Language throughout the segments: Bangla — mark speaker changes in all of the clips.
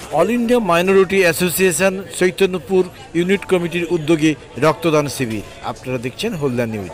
Speaker 1: All India minority association Chaitanyapur unit কমিটির উদ্যোগে রক্তদান শিবির। আপনারা দেখছেন হলদা নিউজ।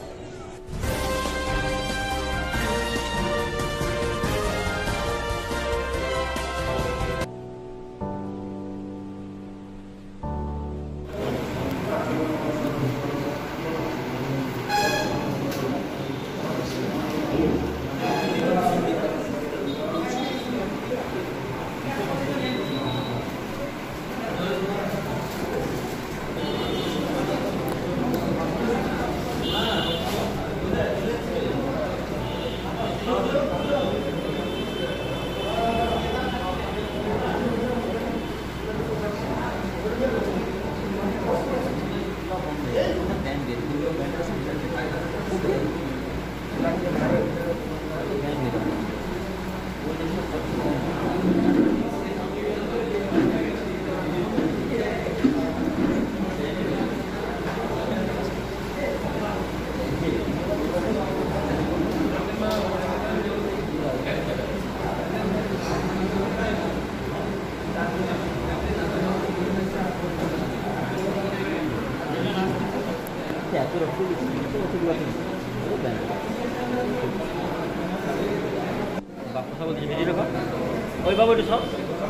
Speaker 2: ওই বাবু একটু সব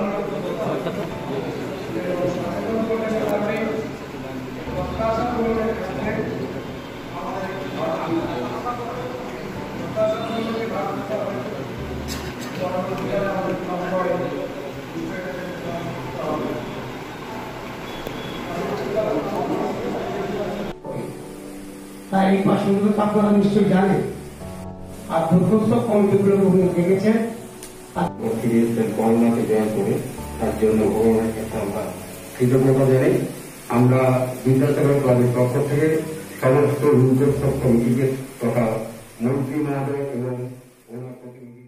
Speaker 3: তাই এই প্রশ্নগুলো আপনারা নিশ্চয়ই জানেন। আর দুর্গস্থ কমিটিগুলো দেখেছেন
Speaker 4: করোনাকে জয় করে তার জন্য ভগবানের কাছে আমরা কৃতজ্ঞতা জানাই। আমরা বিদ্যাসাগর ক্লাবের পক্ষ থেকে সমস্ত দুর্গস্থ কমিটিকে তথা মন্ত্রী মহোদয় এবং ওনার প্রতিনিধি